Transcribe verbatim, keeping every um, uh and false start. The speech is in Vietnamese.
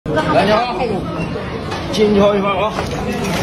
来，你好，进去好一会儿啊。